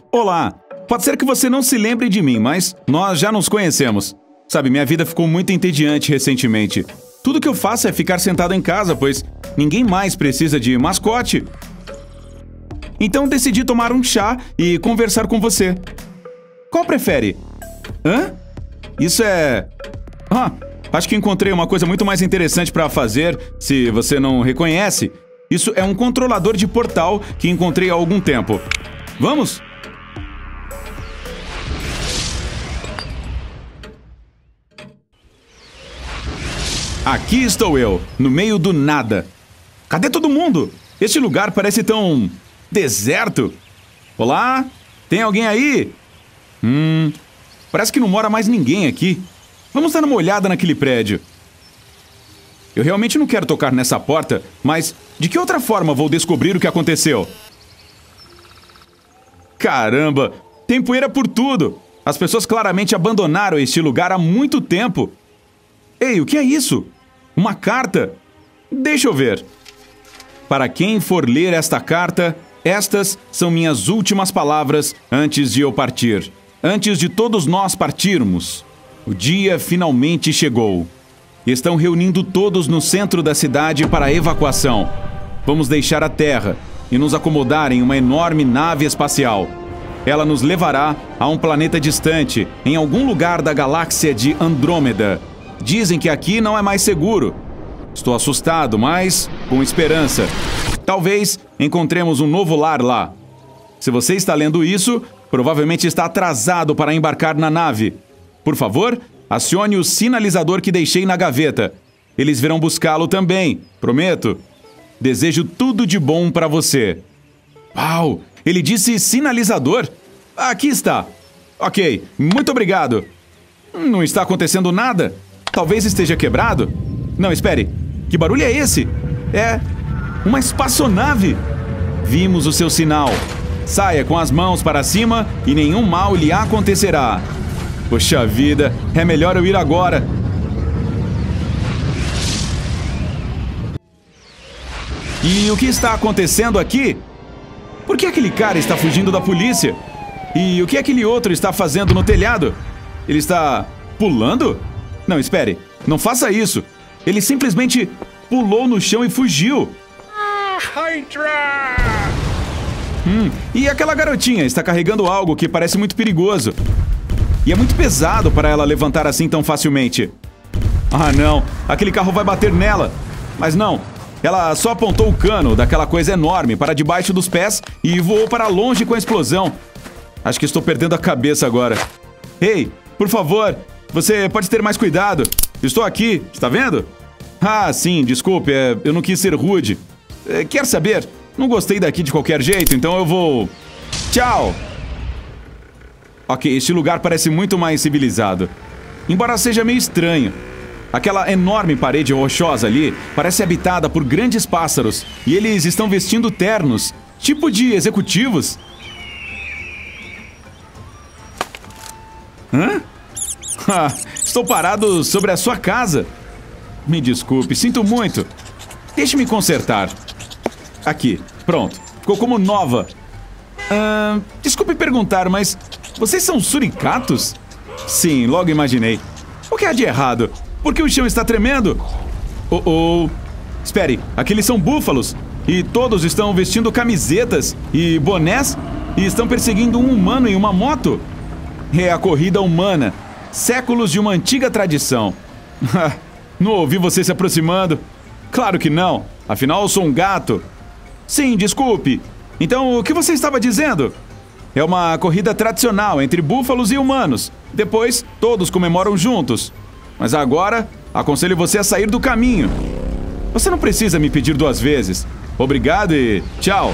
Olá! Pode ser que você não se lembre de mim, mas nós já nos conhecemos. Sabe, minha vida ficou muito entediante recentemente. Tudo que eu faço é ficar sentado em casa, pois ninguém mais precisa de mascote. Então decidi tomar um chá e conversar com você. Qual prefere? Hã? Isso é... acho que encontrei uma coisa muito mais interessante para fazer, se você não reconhece. Isso é um controlador de portal que encontrei há algum tempo. Vamos? Aqui estou eu, no meio do nada. Cadê todo mundo? Este lugar parece tão... deserto. Olá? Tem alguém aí? Parece que não mora mais ninguém aqui. Vamos dar uma olhada naquele prédio. Eu realmente não quero tocar nessa porta, mas de que outra forma vou descobrir o que aconteceu? Caramba, tem poeira por tudo. As pessoas claramente abandonaram este lugar há muito tempo. Ei, o que é isso? Uma carta? Deixa eu ver. Para quem for ler esta carta, estas são minhas últimas palavras antes de eu partir. Antes de todos nós partirmos. O dia finalmente chegou. Estão reunindo todos no centro da cidade para a evacuação. Vamos deixar a Terra e nos acomodar em uma enorme nave espacial. Ela nos levará a um planeta distante, em algum lugar da galáxia de Andrômeda. Dizem que aqui não é mais seguro. Estou assustado, mas com esperança. Talvez encontremos um novo lar lá. Se você está lendo isso, provavelmente está atrasado para embarcar na nave. Por favor, acione o sinalizador que deixei na gaveta. Eles virão buscá-lo também, prometo. Desejo tudo de bom para você. Uau, ele disse sinalizador? Aqui está. Ok, muito obrigado. Não está acontecendo nada? Talvez esteja quebrado? Não, espere. Que barulho é esse? É uma espaçonave. Vimos o seu sinal. Saia com as mãos para cima e nenhum mal lhe acontecerá. Poxa vida, é melhor eu ir agora. E o que está acontecendo aqui? Por que aquele cara está fugindo da polícia? E o que aquele outro está fazendo no telhado? Ele está pulando? Não, espere. Não faça isso. Ele simplesmente pulou no chão e fugiu. E aquela garotinha está carregando algo que parece muito perigoso. E é muito pesado para ela levantar assim tão facilmente. Ah, não. Aquele carro vai bater nela. Mas não. Ela só apontou o cano daquela coisa enorme para debaixo dos pés e voou para longe com a explosão. Acho que estou perdendo a cabeça agora. Ei, por favor, você pode ter mais cuidado. Estou aqui, está vendo? Ah, sim, desculpe, eu não quis ser rude. Quer saber? Não gostei daqui de qualquer jeito, então eu vou... Tchau! Ok, este lugar parece muito mais civilizado. Embora seja meio estranho. Aquela enorme parede rochosa ali parece habitada por grandes pássaros. E eles estão vestindo ternos, tipo de executivos. Hã? Estou parado sobre a sua casa. Me desculpe, sinto muito. Deixe-me consertar. Aqui, pronto. Ficou como nova. Desculpe perguntar, mas vocês são suricatos? Sim, logo imaginei. O que há de errado? Por que o chão está tremendo? Espere, aqueles são búfalos. E todos estão vestindo camisetas e bonés e estão perseguindo um humano em uma moto. É a corrida humana. Séculos de uma antiga tradição. Não ouvi você se aproximando. Claro que não. Afinal, eu sou um gato. Sim, desculpe. Então, o que você estava dizendo? É uma corrida tradicional entre búfalos e humanos. Depois, todos comemoram juntos. Mas agora, aconselho você a sair do caminho. Você não precisa me pedir 2 vezes. Obrigado e tchau.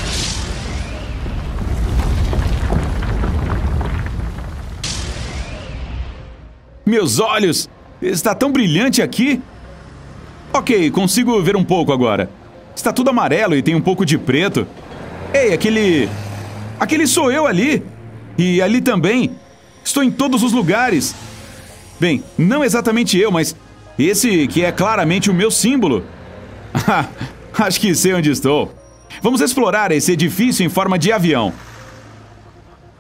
Meus olhos! Está tão brilhante aqui! Ok, consigo ver um pouco agora. Está tudo amarelo e tem um pouco de preto. Ei, aquele sou eu ali! E ali também! Estou em todos os lugares! Bem, não exatamente eu, mas esse que é claramente o meu símbolo. Acho que sei onde estou. Vamos explorar esse edifício em forma de avião.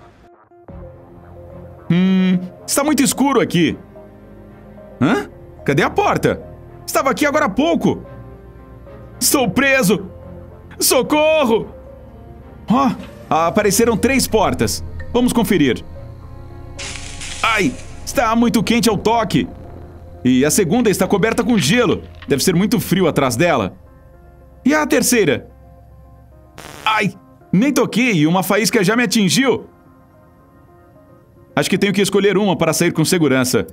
Está muito escuro aqui. Hã? Cadê a porta? Estava aqui agora há pouco. Estou preso! Socorro! Ó, apareceram 3 portas. Vamos conferir. Ai, está muito quente ao toque. E a segunda está coberta com gelo. Deve ser muito frio atrás dela. E a terceira? Ai, nem toquei e uma faísca já me atingiu. Acho que tenho que escolher uma para sair com segurança.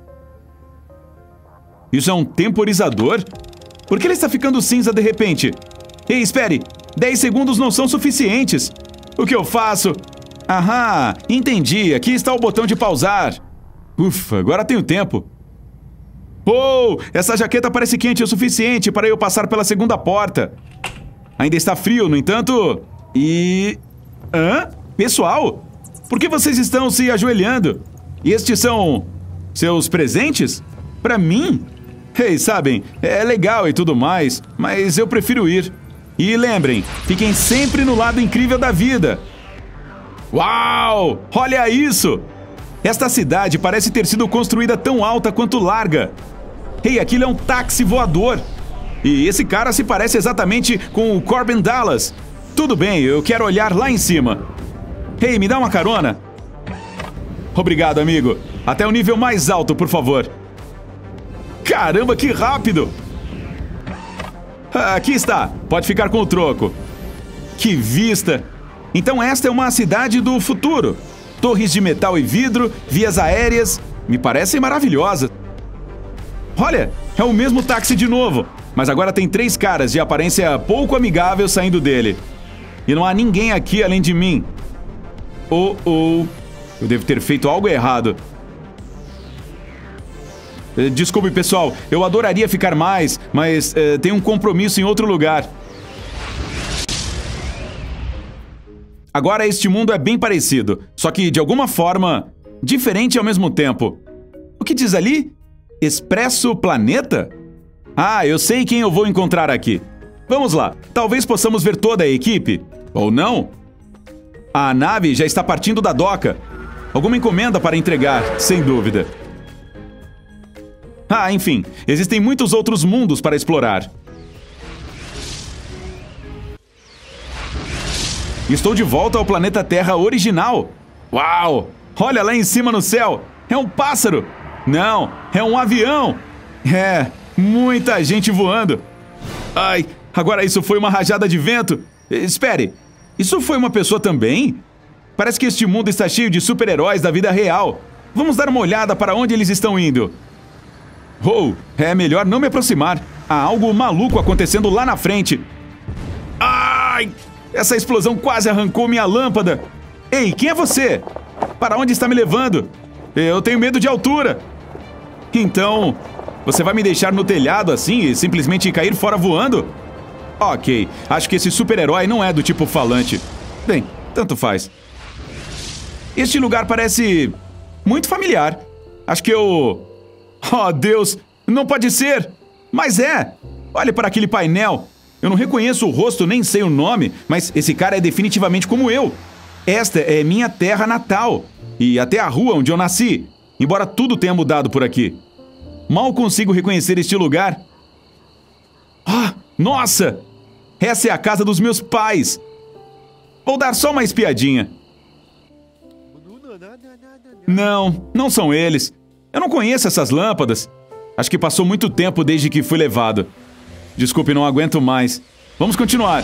Isso é um temporizador? Por que ele está ficando cinza de repente? Ei, espere! 10 segundos não são suficientes. O que eu faço? Aham, entendi. Aqui está o botão de pausar. Ufa, agora tenho tempo. Oh, essa jaqueta parece quente o suficiente para eu passar pela segunda porta. Ainda está frio, no entanto... Hã? Pessoal? Por que vocês estão se ajoelhando? E estes são... seus presentes? Para mim? Ei, sabem, é legal e tudo mais, mas eu prefiro ir. E lembrem, fiquem sempre no lado incrível da vida. Uau! Olha isso! Esta cidade parece ter sido construída tão alta quanto larga. Ei, aquilo é um táxi voador. E esse cara se parece exatamente com o Corbin Dallas. Tudo bem, eu quero olhar lá em cima. Ei, me dá uma carona? Obrigado, amigo. Até o nível mais alto, por favor. Caramba, que rápido! Aqui está. Pode ficar com o troco. Que vista! Então esta é uma cidade do futuro. Torres de metal e vidro, vias aéreas. Me parecem maravilhosas. Olha, é o mesmo táxi de novo. Mas agora tem 3 caras de aparência pouco amigável saindo dele. E não há ninguém aqui além de mim. Eu devo ter feito algo errado. Desculpe, pessoal. Eu adoraria ficar mais, mas tenho um compromisso em outro lugar. Agora este mundo é bem parecido, só que de alguma forma diferente ao mesmo tempo. O que diz ali? Expresso Planeta? Ah, eu sei quem eu vou encontrar aqui. Vamos lá, talvez possamos ver toda a equipe. Ou não? A nave já está partindo da doca. Alguma encomenda para entregar, sem dúvida. Ah, enfim, existem muitos outros mundos para explorar. Estou de volta ao planeta Terra original. Uau! Olha lá em cima no céu. É um pássaro. Não, é um avião. É, muita gente voando. Ai, agora isso foi uma rajada de vento. Espere, isso foi uma pessoa também? Parece que este mundo está cheio de super-heróis da vida real. Vamos dar uma olhada para onde eles estão indo. Oh, é melhor não me aproximar. Há algo maluco acontecendo lá na frente. Ai! Essa explosão quase arrancou minha lâmpada. Ei, quem é você? Para onde está me levando? Eu tenho medo de altura. Então, você vai me deixar no telhado assim e simplesmente cair fora voando? Ok, acho que esse super-herói não é do tipo falante. Bem, tanto faz. Este lugar parece muito familiar. Acho que eu... Oh, Deus, não pode ser! Mas é! Olhe para aquele painel. Eu não reconheço o rosto, nem sei o nome, mas esse cara é definitivamente como eu. Esta é minha terra natal. E até a rua onde eu nasci, embora tudo tenha mudado por aqui. Mal consigo reconhecer este lugar. Ah, nossa! Essa é a casa dos meus pais. Vou dar só uma espiadinha. Não, não são eles. Eu não conheço essas lâmpadas. Acho que passou muito tempo desde que fui levado. Desculpe, não aguento mais. Vamos continuar.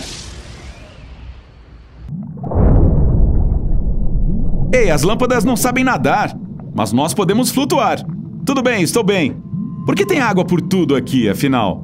Ei, as lâmpadas não sabem nadar, mas nós podemos flutuar. Tudo bem, estou bem. Por que tem água por tudo aqui, afinal?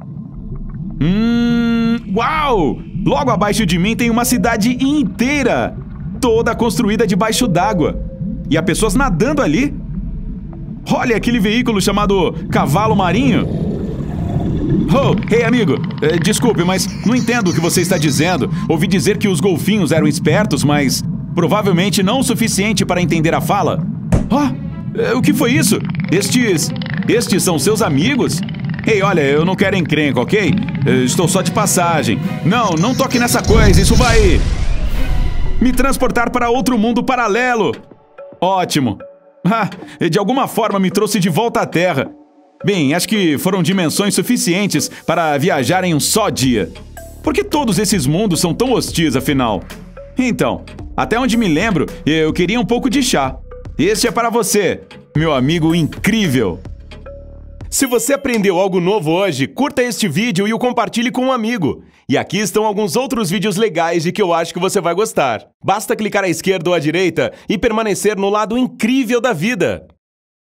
Uau! Logo abaixo de mim tem uma cidade inteira, toda construída debaixo d'água. E há pessoas nadando ali. Olha aquele veículo chamado cavalo marinho. Oh, ei amigo, desculpe, mas não entendo o que você está dizendo. Ouvi dizer que os golfinhos eram espertos, mas provavelmente não o suficiente para entender a fala. Oh, o que foi isso? Estes são seus amigos? Ei, olha, eu não quero encrenca, ok? Eu estou só de passagem. Não toque nessa coisa, isso vai me transportar para outro mundo paralelo. Ótimo. Ah, de alguma forma me trouxe de volta à Terra. Bem, acho que foram dimensões suficientes para viajar em um só dia. Por que todos esses mundos são tão hostis, afinal? Então, até onde me lembro, eu queria um pouco de chá. Este é para você, meu amigo incrível! Se você aprendeu algo novo hoje, curta este vídeo e o compartilhe com um amigo. E aqui estão alguns outros vídeos legais de que eu acho que você vai gostar. Basta clicar à esquerda ou à direita e permanecer no lado incrível da vida.